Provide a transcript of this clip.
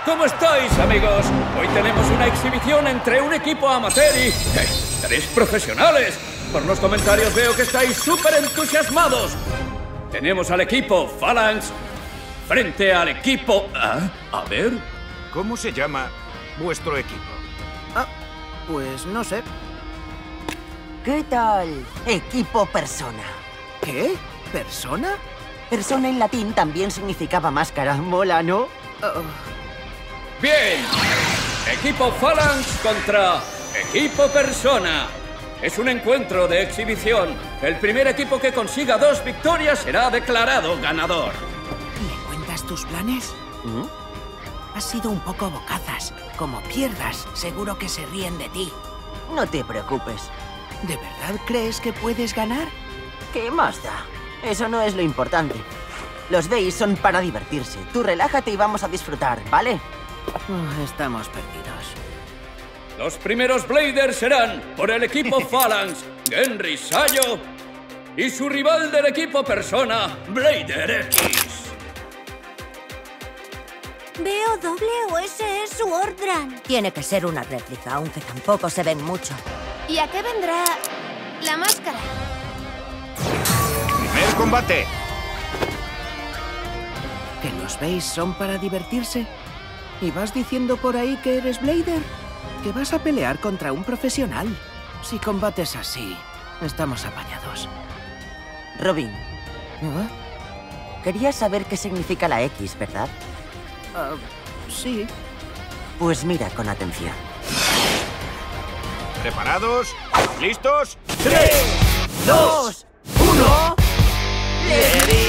¿Cómo estáis, amigos? Hoy tenemos una exhibición entre un equipo amateur y... ¡tres profesionales! Por los comentarios veo que estáis súper entusiasmados. Tenemos al equipo Phalanx frente al equipo... a ver... ¿Cómo se llama vuestro equipo? Pues no sé. ¿Qué tal? Equipo Persona. ¿Qué? ¿Persona? Persona en latín también significaba máscara. Mola, ¿no? ¡Bien! Equipo Phalanx contra equipo Persona. Es un encuentro de exhibición. El primer equipo que consiga 2 victorias será declarado ganador. ¿Me cuentas tus planes? Has sido un poco bocazas. Como pierdas, seguro que se ríen de ti. No te preocupes. ¿De verdad crees que puedes ganar? ¿Qué más da? Eso no es lo importante. Los days son para divertirse. Tú relájate y vamos a disfrutar, ¿vale? Estamos perdidos. Los primeros Bladers serán por el equipo Phalanx, Genry Sayo, y su rival del equipo Persona, Blader X. Veo doble o ese es su Ordran. Tiene que ser una réplica, aunque tampoco se ven mucho. ¿Y a qué vendrá la máscara? ¡Primer combate! ¿Que los veis son para divertirse? ¿Y vas diciendo por ahí que eres Blader? ¿Que vas a pelear contra un profesional? Si combates así, estamos apañados. Robin, querías saber qué significa la X, ¿verdad? Sí. Pues mira con atención. ¿Preparados? ¿Listos? 3, 2, 1... ¡Let's